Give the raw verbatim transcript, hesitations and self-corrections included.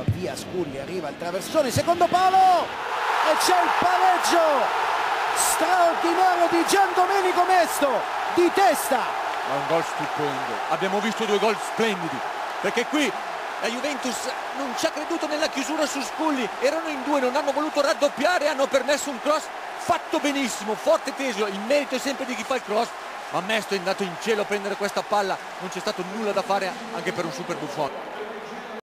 via Sculli, arriva il traversone, secondo palo e c'è il pareggio straordinario di Giandomenico Mesto di testa. Ma un gol stupendo, abbiamo visto due gol splendidi, perché qui la Juventus non ci ha creduto nella chiusura su Sculli, erano in due, non hanno voluto raddoppiare, hanno permesso un cross fatto benissimo, forte teso, il merito è sempre di chi fa il cross, ma Mesto è andato in cielo a prendere questa palla, non c'è stato nulla da fare anche per un super Buffon.